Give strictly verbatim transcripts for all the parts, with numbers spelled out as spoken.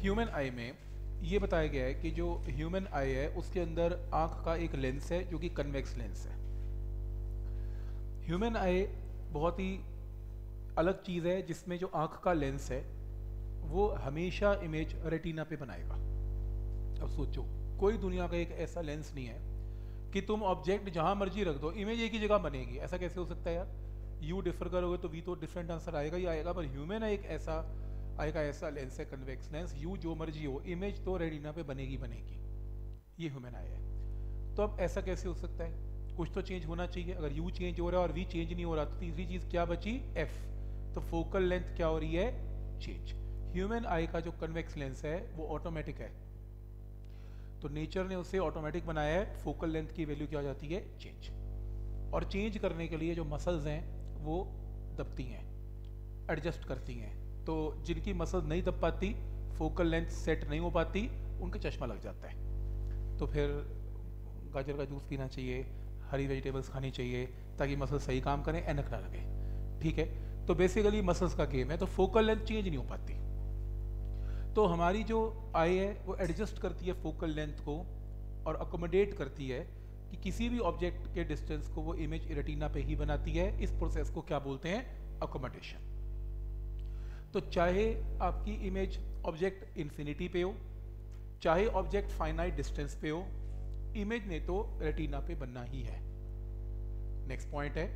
Human आई में ये बताया गया है कि जो ह्यूमन आई है उसके अंदर आँख का एक लेंस है जो कि कन्वेक्स लेंस है। ह्यूमन आई बहुत ही अलग चीज़ है जिसमें जो आँख का लेंस है वो हमेशा इमेज रेटिना पे बनाएगा। अब सोचो, कोई दुनिया का एक ऐसा लेंस नहीं है कि तुम ऑब्जेक्ट जहाँ मर्जी रख दो इमेज एक ही जगह बनेगी। ऐसा कैसे हो सकता है यार? यू डिफर करोगे तो वी तो डिफरेंट आंसर आएगा ही आएगा, पर ह्यूमन एक ऐसा आएगा ऐसा लेंस है कन्वेक्स लेंस, यू जो मर्जी हो इमेज तो रेटिना पे बनेगी बनेगी। ये ह्यूमन आई है। तो अब ऐसा कैसे हो सकता है? कुछ तो चेंज होना चाहिए। अगर यू चेंज हो रहा है और वी चेंज नहीं हो रहा तो तीसरी चीज क्या बची? एफ। तो फोकल लेंथ क्या हो रही है? चेंज। ह्यूमन आई का जो कन्वेक्स लेंस है वो ऑटोमेटिक है, तो नेचर ने उसे ऑटोमेटिक बनाया है। फोकल लेंथ की वैल्यू क्या हो जाती है? चेंज। और चेंज करने के लिए जो मसल्स हैं वो दबती हैं, एडजस्ट करती हैं। तो जिनकी मसल्स नहीं दब पाती, फोकल लेंथ सेट नहीं हो पाती, उनका चश्मा लग जाता है। तो फिर गाजर का जूस पीना चाहिए, हरी वेजिटेबल्स खानी चाहिए ताकि मसल सही काम करें, ऐनक ना लगे। ठीक है, तो बेसिकली मसल्स का गेम है। तो फोकल लेंथ चेंज नहीं हो पाती, तो हमारी जो आई है वो एडजस्ट करती है फोकल लेंथ को और अकोमोडेट करती है कि किसी भी ऑब्जेक्ट के डिस्टेंस को वो इमेज रेटिना पे ही बनाती है। इस प्रोसेस को क्या बोलते हैं? अकोमोडेशन। तो चाहे आपकी इमेज ऑब्जेक्ट इन्फिनिटी पे हो, चाहे ऑब्जेक्ट फाइनाइट डिस्टेंस पे हो, इमेज ने तो रेटिना पे बनना ही है। नेक्स्ट पॉइंट है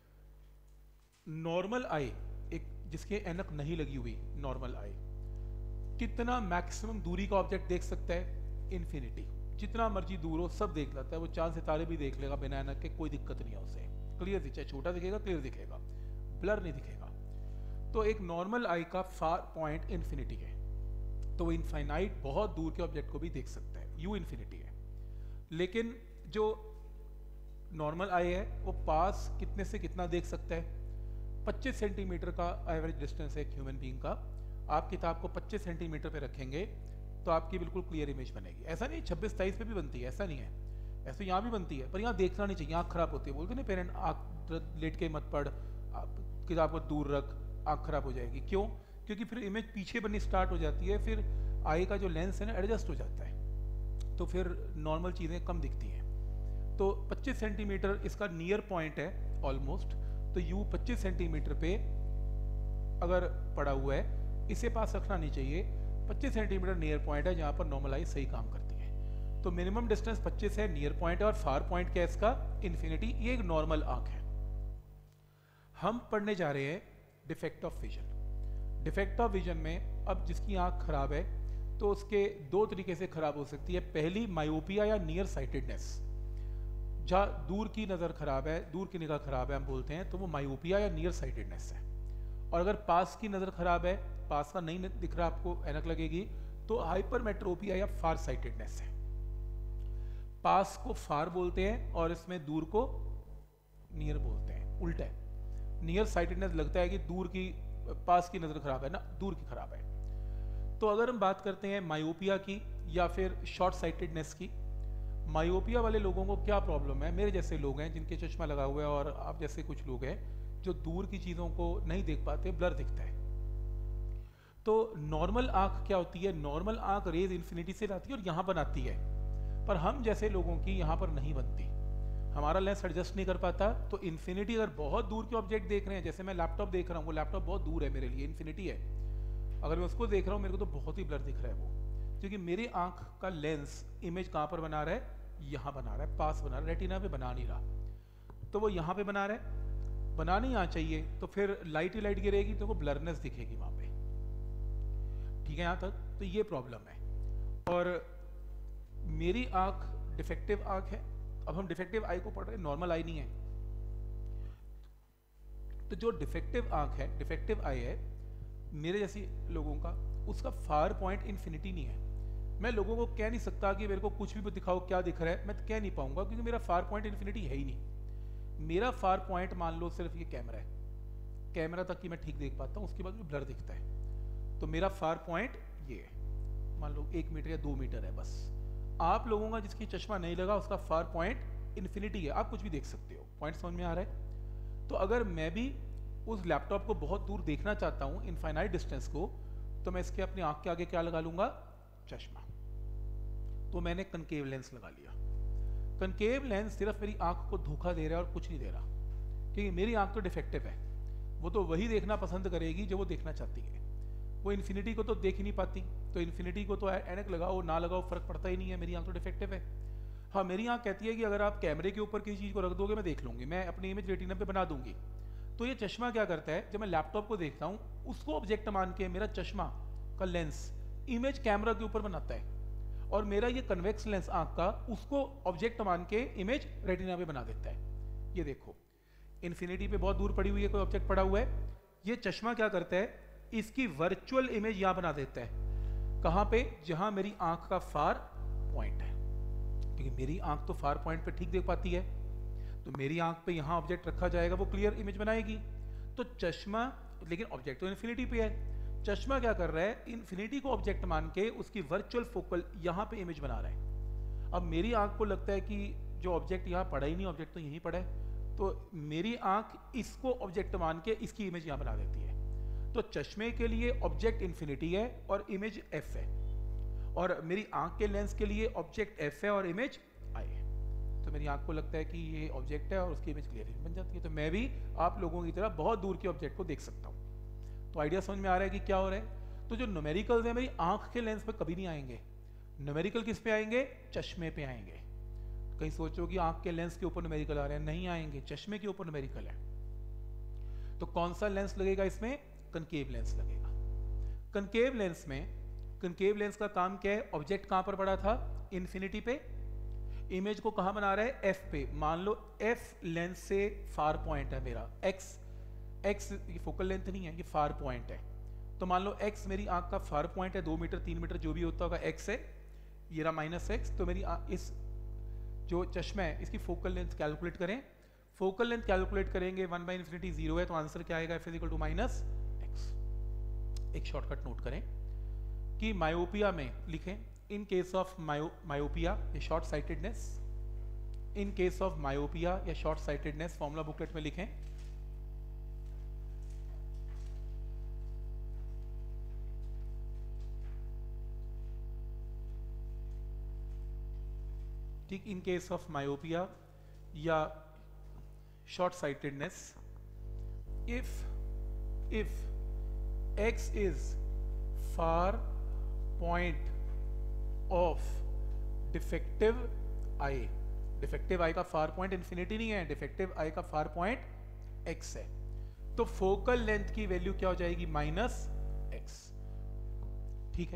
नॉर्मल आई, एक जिसके ऐनक नहीं लगी हुई नॉर्मल आई कितना मैक्सिमम दूरी का ऑब्जेक्ट देख सकता है? इन्फिनिटी। जितना मर्जी दूर हो सब देख लेता है वो, चांद सितारे भी देख लेगा बिना ऐनक के, कोई दिक्कत नहीं है उसे। क्लियर दिखे, चाहे छोटा दिखेगा क्लियर दिखेगा, ब्लर नहीं दिखेगा। तो एक नॉर्मल आई का फार पॉइंट इन्फिनिटी है, तो वो इनफाइनाइट बहुत दूर के ऑब्जेक्ट को भी देख सकता है, यू इन्फिनिटी है। लेकिन जो नॉर्मल आई है वो पास कितने से कितना देख सकता है? पच्चीस सेंटीमीटर का एवरेज डिस्टेंस है एक ह्यूमन बीइंग का। आप किताब को पच्चीस सेंटीमीटर पे रखेंगे तो आपकी बिल्कुल क्लियर इमेज बनेगी। ऐसा नहीं छब्बीस तेईस पे भी बनती है, ऐसा नहीं है। ऐसे यहाँ भी बनती है पर यहाँ देखना नहीं चाहिए, आँख खराब होती है। बोलते ना पेरेंट, आँख लेट के मत पढ़, किताब को दूर रख, आँख खराब हो जाएगी। क्यों? क्योंकि फिर इमेज पीछे बननी स्टार्ट हो जाती है, फिर आई का जो लेंस है ना एडजस्ट हो जाता है, तो फिर नॉर्मल चीज़ें कम दिखती हैं। तो पच्चीस सेंटीमीटर इसका नियर पॉइंट है ऑलमोस्ट। तो यू पच्चीस सेंटीमीटर पे अगर पड़ा हुआ है, इसे पास रखना नहीं चाहिए। पच्चीस सेंटीमीटर नियर पॉइंट है जहाँ पर नॉर्मल आई सही काम करती है। तो मिनिमम डिस्टेंस पच्चीस है, नियर पॉइंट है, और फार पॉइंट क्या है इसका? इन्फिनिटी। ये एक नॉर्मल आंख है। हम पढ़ने जा रहे हैं defect of vision. Defect of vision में अब जिसकी आंख खराब है तो उसके दो तरीके से खराब हो सकती है। पहली मायोपिया या नियर साइटेडनेस, जहाँ दूर की नज़र खराब है, दूर की निगाह खराब है हम बोलते हैं, तो वो मायोपिया या नियर साइटेडनेस है। और अगर पास की नज़र खराब है, पास का नहीं दिख रहा आपको, ऐनक लगेगी, तो हाइपरमेट्रोपिया या फार साइटेडनेस है। पास को फार बोलते हैं और इसमें दूर को नियर बोलते हैं, उल्टा है। नियर साइटेडनेस लगता है कि दूर की, पास की नज़र खराब है ना, दूर की खराब है। तो अगर हम बात करते हैं मायोपिया की या फिर शॉर्ट साइटेडनेस की, मायोपिया वाले लोगों को क्या प्रॉब्लम है? मेरे जैसे लोग हैं जिनके चश्मा लगा हुआ है, और आप जैसे कुछ लोग हैं जो दूर की चीज़ों को नहीं देख पाते, ब्लर दिखता है। तो नॉर्मल आंख क्या होती है? नॉर्मल आंख रेज इन्फिनिटी से आती है और यहाँ बनाती है, पर हम जैसे लोगों की यहाँ पर नहीं बनती, हमारा लेंस एडजस्ट नहीं कर पाता। तो इन्फिनिटी, अगर बहुत दूर के ऑब्जेक्ट देख रहे हैं, जैसे मैं लैपटॉप देख रहा हूँ, वो लैपटॉप बहुत दूर है मेरे लिए, इन्फिनिटी है, अगर मैं उसको देख रहा हूँ मेरे को तो बहुत ही ब्लर दिख रहा है वो, क्योंकि मेरी आंख का लेंस इमेज कहाँ पर बना रहा है? यहाँ बना रहा है, पास बना रहा है, रेटिना पे बना नहीं रहा। तो वो यहाँ पे बना रहा है, बनाना यहाँ चाहिए, तो फिर लाइट ही लाइट गिरेगी तो वो ब्लरनेस दिखेगी वहाँ पे। ठीक है यहाँ तक? तो ये प्रॉब्लम है। और मेरी आंख डिफेक्टिव आंख है। अब हम डिफेक्टिव आई को पढ़ रहे हैं, नॉर्मल आई नहीं है। तो जो डिफेक्टिव आंख है, डिफेक्टिव आई है मेरे जैसी लोगों का, उसका फार पॉइंट इन्फिनिटी नहीं है। मैं लोगों को कह नहीं सकता कि मेरे को कुछ भी दिखाओ क्या दिख रहा है, मैं तो कह नहीं पाऊंगा क्योंकि मेरा फार पॉइंट इन्फिनिटी है ही नहीं। मेरा फार पॉइंट मान लो सिर्फ ये कैमरा है, कैमरा तक की मैं ठीक देख पाता हूँ, उसके बाद ब्लर दिखता है। तो मेरा फार पॉइंट ये है, मान लो एक मीटर या दो मीटर है बस। आप लोगों का जिसकी चश्मा नहीं लगा उसका फार पॉइंट इन्फिनिटी है, आप कुछ भी देख सकते हो। पॉइंट समझ में आ रहा है? तो अगर मैं भी उस लैपटॉप को बहुत दूर देखना चाहता हूँ, इनफाइनाइट डिस्टेंस को, तो मैं इसके अपनी आंख के आगे क्या लगा लूंगा, चश्मा। तो मैंने कनकेव लेंस लगा लिया। कनकेव लेंस सिर्फ मेरी आंख को धोखा दे रहा है और कुछ नहीं दे रहा, क्योंकि मेरी आंख तो डिफेक्टिव है, वो तो वही देखना पसंद करेगी जो वो देखना चाहती है। वो इन्फिनिटी को तो देख ही नहीं पाती, तो इन्फिनिटी को तो ऐनक लगाओ ना लगाओ फर्क पड़ता ही नहीं है, मेरी आंख तो डिफेक्टिव है। हाँ, मेरी आंख कहती है कि अगर आप कैमरे के ऊपर किसी चीज़ को रख दोगे मैं देख लूंगी, मैं अपनी इमेज रेटिना पे बना दूंगी। तो ये चश्मा क्या करता है, जब मैं लैपटॉप को देखता हूँ उसको ऑब्जेक्ट मान के मेरा चश्मा का लेंस इमेज कैमरा के ऊपर बनाता है, और मेरा ये कन्वेक्स लेंस आंख का उसको ऑब्जेक्ट मान के इमेज रेटिना पे बना देता है। ये देखो, इन्फिनिटी पे बहुत दूर पड़ी हुई है, कोई ऑब्जेक्ट पड़ा हुआ है, ये चश्मा क्या करता है, इसकी वर्चुअल इमेज यहां बना देता है। कहां पे, जहां मेरी आंख का फार पॉइंट है, क्योंकि मेरी आंख तो फार पॉइंट पे ठीक देख पाती है, तो मेरी आंख पे यहां ऑब्जेक्ट रखा जाएगा, वो क्लियर इमेज बनाएगी। तो चश्मा, लेकिन ऑब्जेक्ट तो इन्फिनिटी पे है, चश्मा क्या कर रहा है, इन्फिनिटी को ऑब्जेक्ट मान के उसकी वर्चुअल फोकल यहां पे इमेज बना रहा है। अब मेरी आंख को लगता है कि जो ऑब्जेक्ट यहां पड़ा ही नहीं, ऑब्जेक्ट तो यहीं पड़ा है, तो मेरी आंख इसको ऑब्जेक्ट मान के इसकी इमेज यहां बना देती है। तो चश्मे के लिए ऑब्जेक्ट इन्फिनिटी है और इमेज एफ है, और मेरी आंख के लेंस के लिए ऑब्जेक्ट एफ है और इमेज आई है। तो मेरी आंख को लगता है कि ये ऑब्जेक्ट है और उसकी इमेज क्लियर बन जाती है, तो मैं भी आप लोगों की तरह बहुत दूर के ऑब्जेक्ट को देख सकता हूँ। तो आइडिया समझ में आ रहा है कि क्या हो रहा है। तो जो न्यूमेरिकल्स है मेरी आंख के लेंस पे कभी नहीं आएंगे, न्यूमेरिकल किस पे आएंगे, चश्मे पे आएंगे। कहीं सोचो कि आंख के लेंस के ऊपर न्यूमेरिकल आ रहे हैं, नहीं आएंगे, चश्मे के ऊपर न्यूमेरिकल है। तो कौन सा लेंस लगेगा इसमें, कनकेव लेंस लगेगा। कनकेव लेंस में, कनकेव लेंस का काम क्या है, ऑब्जेक्ट कहां पर पड़ा था, इन्फिनिटी पे, इमेज को कहां बना रहा है, एफ पे। मान लो एफ लेंस से फार पॉइंट है मेरा, एक्स, एक्स ये फोकल लेंथ नहीं है, ये फार पॉइंट है। तो मान लो एक्स मेरी आंख का फार पॉइंट है, दो मीटर तीन मीटर जो भी होता होगा, एक्स है, ये रहा माइनस एक्स। तो मेरी इस जो चश्मा है इसकी फोकल लेंथ कैलकुलेट करें, फोकल लेंथ कैलकुलेट करेंगे, वन बाई इन्फिनिटी जीरो है, तो आंसर क्या आएगा, F is equal to minus X. एक शॉर्टकट नोट करें कि मायोपिया में लिखें, in case of myo myopia या short sightedness, in case of myopia या शॉर्ट साइटेडनेस फॉर्मूला बुकलेट में लिखें, ठीक, इन केस ऑफ मायोपिया या short sightedness, if if X is far point of defective I, defective eye का far point infinity नहीं है, defective eye का far point x है, तो फोकल लेंथ की वैल्यू क्या हो जाएगी, माइनस एक्स। ठीक है,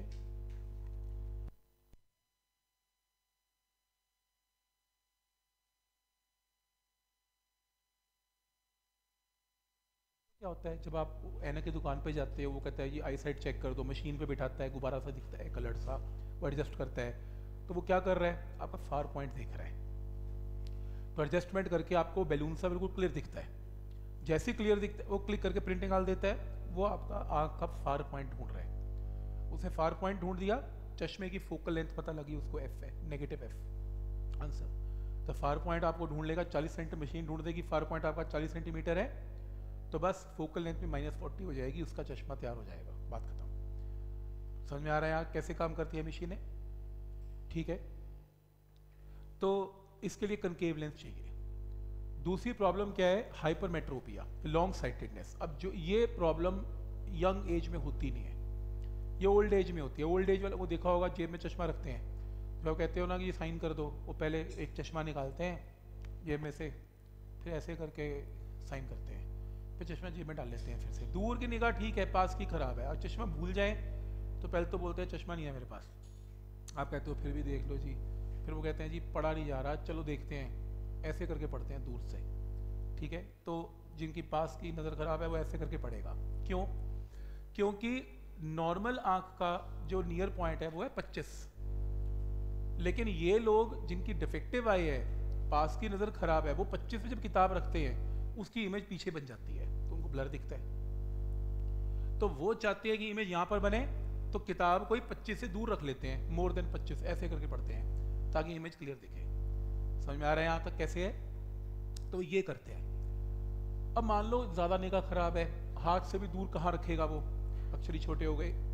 क्या होता है जब आप ऐनक की दुकान पे जाते हो, वो कहता है ये आई साइट चेक कर दो, मशीन पे बिठाता है, गुब्बारा सा दिखता है कलर सा, वो एडजस्ट करता है, तो वो क्या कर रहा है, आपका फार पॉइंट देख रहा है, तो एडजस्टमेंट करके आपको बैलून सा बिल्कुल क्लियर दिखता है। जैसे क्लियर दिखता है वो क्लिक करके प्रिंट निकाल देता है, वो आपका आँख का फार पॉइंट ढूंढ रहा है, उसने फार पॉइंट ढूंढ दिया, चश्मे की फोकल लेंथ पता लगी उसको, एफ है, नेगेटिव एफ आंसर। तो फार पॉइंट आपको ढूंढ लेगा चालीस सेंटीमीटर, मशीन ढूंढ देगी फार पॉइंट आपका चालीस सेंटीमीटर है, तो बस फोकल लेंथ में माइनस फोर्टी हो जाएगी, उसका चश्मा तैयार हो जाएगा, बात खत्म। समझ में आ रहा है यहाँ कैसे काम करती है मशीनें। ठीक है, तो इसके लिए कनकेव लेंस चाहिए। दूसरी प्रॉब्लम क्या है, हाइपरमेट्रोपिया, लॉन्ग साइटेडनेस। अब जो ये प्रॉब्लम यंग एज में होती नहीं है, ये ओल्ड एज में होती है। ओल्ड एज वाले वो देखा होगा जेब में चश्मा रखते हैं, जो कहते हो ना कि ये साइन कर दो, वो पहले एक चश्मा निकालते हैं जेब में से, फिर ऐसे करके साइन करते हैं, फिर चश्मा जेब में डाल लेते हैं। फिर से दूर की निगाह ठीक है, पास की खराब है, और चश्मा भूल जाए तो पहले तो बोलते हैं चश्मा नहीं है मेरे पास, आप कहते हो फिर भी देख लो जी, फिर वो कहते हैं जी पढ़ा नहीं जा रहा, चलो देखते हैं, ऐसे करके पढ़ते हैं दूर से। ठीक है, तो जिनकी पास की नज़र खराब है वो ऐसे करके पढ़ेगा। क्यों? क्योंकि नॉर्मल आंख का जो नियर पॉइंट है वो है पच्चीस, लेकिन ये लोग जिनकी डिफेक्टिव आई है, पास की नज़र खराब है, वो पच्चीस में जब किताब रखते हैं उसकी इमेज पीछे बन जाती है, तो उनको ब्लर दिखता है। तो वो चाहते हैं कि इमेज यहाँ पर बने, तो किताब कोई पच्चीस से दूर रख लेते हैं, मोर देन पच्चीस ऐसे करके पढ़ते हैं ताकि इमेज क्लियर दिखे। समझ में आ रहा है यहाँ तक कैसे है? तो ये करते हैं। अब मान लो ज़्यादा निगाह खराब है, हाथ से भी दूर कहाँ रखेगा वो, अक्षर ही छोटे हो गए,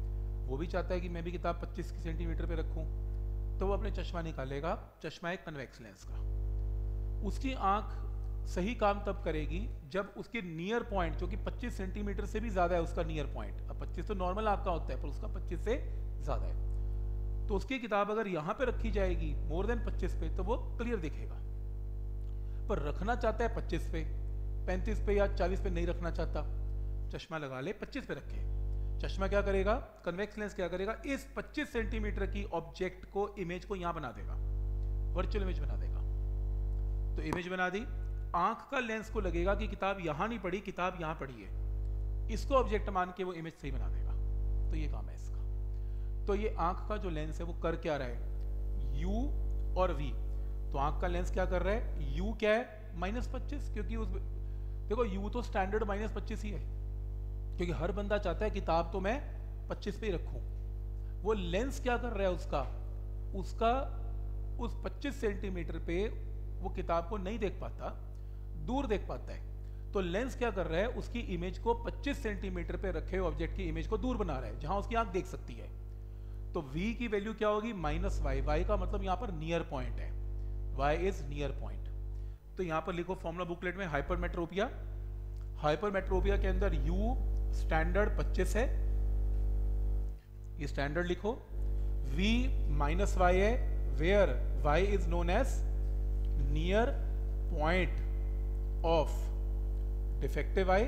वो भी चाहता है कि मैं भी किताब पच्चीस सेंटीमीटर पे रखूं, तो वो अपने चश्मा निकालेगा, चश्मा एक कन्वेक्स लेंस का। उसकी आंख सही काम तब करेगी जब उसके नियर पॉइंट, जो कि पच्चीस सेंटीमीटर से भी ज्यादा है उसका नियर पॉइंट, अब पच्चीस तो नॉर्मल आंख का होता है पर उसका पच्चीस से ज्यादा है, तो उसकी किताब अगर यहां पे रखी जाएगी मोर देन पच्चीस पे तो वो क्लियर दिखेगा। पर रखना चाहता है पच्चीस पे, पैंतीस पे या चालीस पे नहीं रखना चाहता, चश्मा लगा ले, पच्चीस पे रखे। चश्मा क्या करेगा, कन्वेक्स लेंस क्या करेगा, इस पच्चीस सेंटीमीटर की ऑब्जेक्ट को, इमेज को यहां बना देगा, वर्चुअल इमेज बना देगा। तो इमेज बना दी, आंख का लेंस को लगेगा कि किताब यहां नहीं पड़ी, किताब यहां पड़ी है, इसको ऑब्जेक्ट मान के वो इमेज सही बना देगा। तो ये काम है इसका। तो ये आंख का जो लेंस है वो कर क्या रहा है, U और V। तो आंख का लेंस क्या कर रहा है, U क्या है माइनस पच्चीस, क्योंकि उस देखो U तो स्टैंडर्ड माइनस पच्चीस ही है, क्योंकि हर बंदा चाहता है किताब तो मैं पच्चीस पे ही रखूं। वो लेंस क्या कर रहा है उसका, उसका उस पच्चीस सेंटीमीटर पे वो किताब को नहीं देख पाता, दूर देख पाता है। तो लेंस क्या कर रहा है, उसकी इमेज को पच्चीस सेंटीमीटर पे रखे हुए ऑब्जेक्ट की इमेज को दूर बना रहा है, जहां उसकी आंख देख सकती है। तो V की वैल्यू क्या होगी, माइनस वाई। वाई का मतलब यहां पर नियर पॉइंट है, y इज नियर पॉइंट। तो यहां पर लिखो फॉर्मूला बुकलेट में, हाइपरमेट्रोपिया, हाइपरमेट्रोपिया के अंदर U स्टैंडर्ड पच्चीस है, ये स्टैंडर्ड लिखो। V माइनस वाई है, where y is known as near point of defective eye,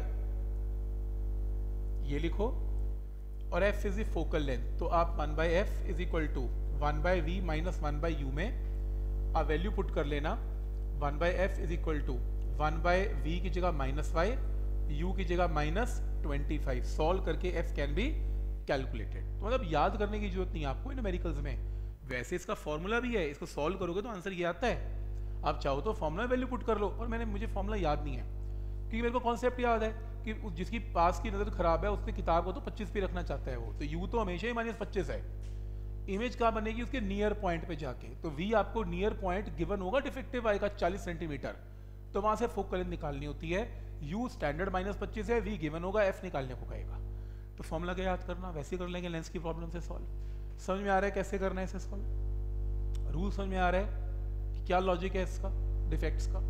ये लिखो। और f is the focal length, तो आप one by F is equal to one by V minus one by U में आप value put कर लेना। One by F is equal to one by V की जगह माइनस वाई, यू की जगह माइनस ट्वेंटी फाइव। सॉल्व करके f can be calculated. तो मतलब याद करने की जरूरत नहीं है आपको न्यूमेरिकल्स में, वैसे इसका फॉर्मूला भी है, इसको सॉल्व करोगे तो आंसर ये आता है। आप चाहो तो फॉर्मूला वैल्यू पुट कर लो, और मैंने मुझे फॉर्मूला याद नहीं है क्योंकि मेरे को कॉन्सेप्ट याद है कि जिसकी पास की नज़र खराब है उसने किताब को तो पच्चीस पे रखना चाहता है वो, तो यू तो हमेशा ही माइनस पच्चीस है। इमेज कहाँ बनेगी, उसके नियर पॉइंट पे जाके। तो V आपको नियर पॉइंट गिवन होगा डिफेक्टिव आई का चालीस सेंटीमीटर, तो वहां से फोकल लेंथ निकालनी होती है। U स्टैंडर्ड माइनस पच्चीस है, V गिवन होगा, F निकालने को कहेगा। तो फॉर्मूला क्या याद करना, वैसे कर लेंगे लेंस की प्रॉब्लम से सॉल्व। समझ में आ रहा है कैसे करना है इसे सॉल्व, रूल समझ में आ रहा है कि क्या लॉजिक है इसका, डिफेक्ट्स का,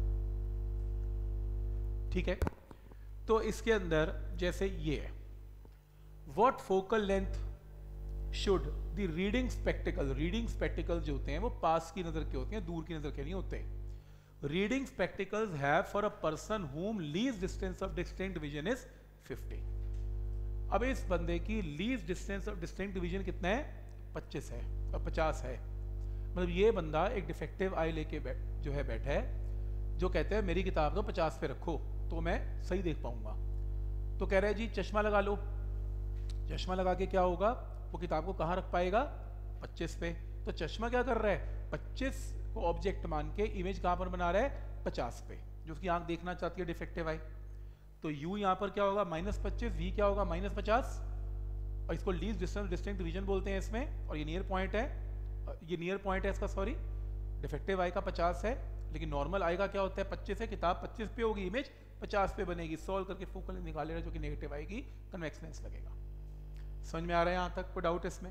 ठीक है। तो इसके अंदर जैसे ये है, what focal length should the reading spectacle, reading spectacle जो होते हैं वो पास की नजर के होते हैं, दूर की नजर के नहीं होते। Reading spectacles have for a person whom least distance of distinct vision is fifty. अब इस बंदे की least distance of distinct vision कितना है, पच्चीस है और पचास है। मतलब ये बंदा एक डिफेक्टिव आई लेके जो है बैठा है, जो कहते हैं मेरी किताब तो पचास पे रखो तो मैं सही देख पाऊंगा। तो कह रहा है जी चश्मा लगा लो, चश्मा लगा के क्या होगा, वो किताब को कहाँ रख पाएगा, पच्चीस पे। तो चश्मा क्या कर रहा है, पच्चीस को ऑब्जेक्ट मान के इमेज कहाँ पर बना रहा है, पचास पे, जो उसकी आंख देखना चाहती है डिफेक्टिव आई। तो U यहाँ पर क्या होगा, माइनस पच्चीस, V क्या होगा, माइनस पचास, और इसको लीस्ट डिस्टेंस डिस्टिंक्ट विजन बोलते हैं इसमें। और ये नियर पॉइंट है, ये नियर पॉइंट है इसका, सॉरी, डिफेक्टिव आई का पचास है, लेकिन नॉर्मल आई का क्या होता है, पच्चीस है। किताब पच्चीस पे होगी, इमेज पचास पे बनेगी। सॉल्व करके फोकल लेंथ निकालेगा जो कि नेगेटिव आएगी, कन्वेक्स लेंस लगेगा। समझ में आ रहा है यहां तक, कोई डाउट इसमें,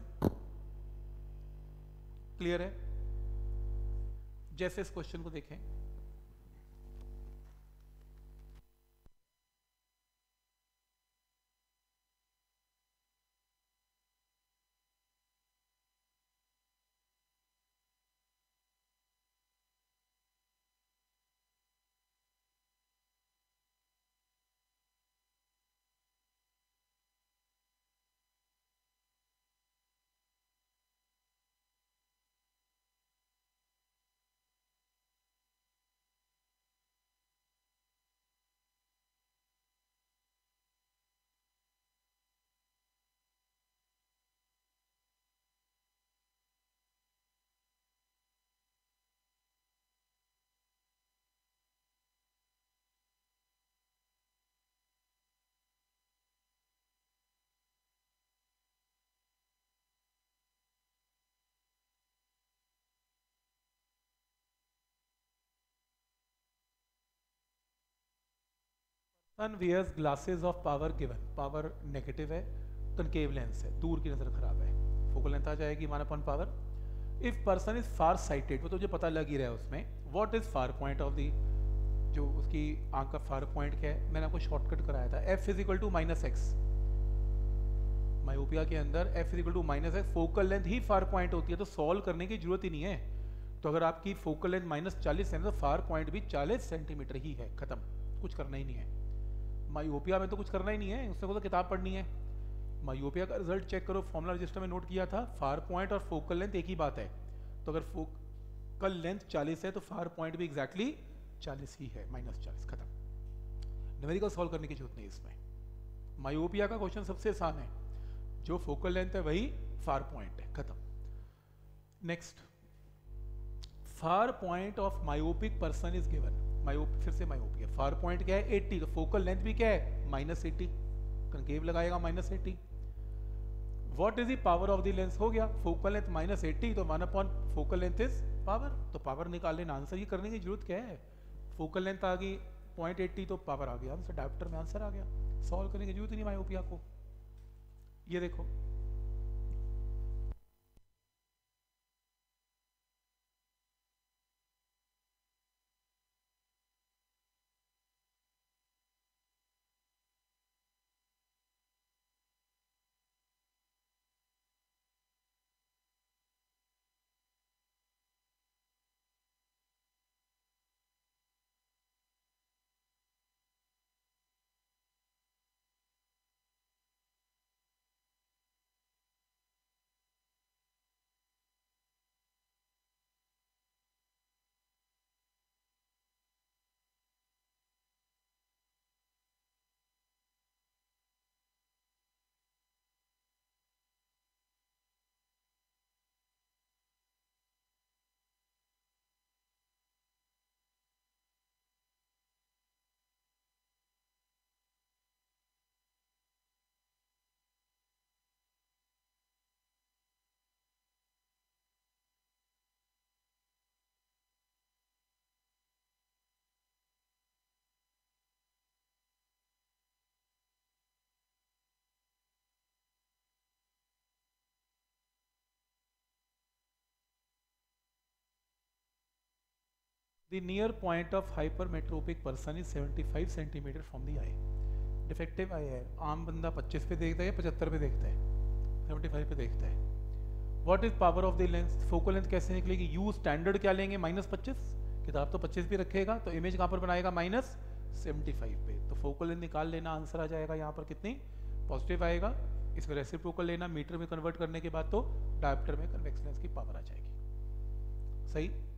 क्लियर है। जैसे इस क्वेश्चन को देखें, son wears glasses of power given, power negative है, कनकेव लेंस है, दूर की नजर खराब है, फोकल लेंथ आ जाएगी one upon power. If person is far sighted, वो तो मुझे पता लग ही रहा है उसमें, what is far point of the, जो उसकी आंख का फार पॉइंट क्या है, मैंने आपको शॉर्टकट कराया था, F is equal to minus X. Myopia के अंदर F is equal to minus X, focal length ही फार पॉइंट होती है, तो सॉल्व करने की जरूरत ही नहीं है। तो अगर आपकी फोकल लेंथ माइनस चालीस है तो फार पॉइंट भी चालीस सेंटीमीटर ही है, खत्म, कुछ करना ही नहीं है। मायोपिया में तो कुछ करना ही नहीं है, उसने को तो किताब पढ़नी है। मायोपिया का रिजल्ट चेक करो, फॉर्मुला रजिस्टर में नोट किया था, फार पॉइंट और फोकल लेंथ एक ही बात है। तो अगर फोकल लेंथ चालीस है तो फार पॉइंट भी एग्जैक्टली चालीस ही है, माइनस चालीस, खत्म। न्यूमेरिकल सॉल्व करने की जरूरत नहीं इसमें। मायोपिया का क्वेश्चन सबसे आसान है, जो फोकल लेंथ है वही फार पॉइंट है, खत्म। Next, far point of myopic person is given. Myope फिर से मायोपिया, फार पॉइंट क्या है अस्सी, तो फोकल लेंथ भी क्या है माइनस एटी, कनकेव लगाएगा minus eighty. What is the power of the lens, हो गया फोकल लेंथ माइनस एटी, तो one upon focal length is power, तो पावर निकाल लेना, आंसर ये करने की जरूरत क्या है, फोकल लेंथ आ गई पॉइंट एट्टी तो पावर आ गया, आंसर डायरेक्टर में आंसर आ गया, सॉल्व करने की जरूरत नहीं मायोपिया को। ये देखो, The near point of hypermetropic person is seventy-five centimeter from the eye. Defective eye है, आम बंदा पच्चीस पे देखता है या पचहत्तर पे देखता है, पचहत्तर पे देखता है। What is power of the lens, focal length कैसे निकलेगी, यू स्टैंडर्ड क्या लेंगे माइनस पच्चीस, किताब तो पच्चीस भी रखेगा, तो इमेज कहाँ पर बनाएगा माइनस सेवेंटी फाइव पे, तो फोकल लेंथ निकाल लेना, आंसर आ जाएगा यहाँ पर कितनी पॉजिटिव आएगा। इसको रेसिप्रोकल लेना, मीटर में कन्वर्ट करने के बाद तो डायोप्टर में कन्वेक्स लेंस की पावर आ जाएगी, सही।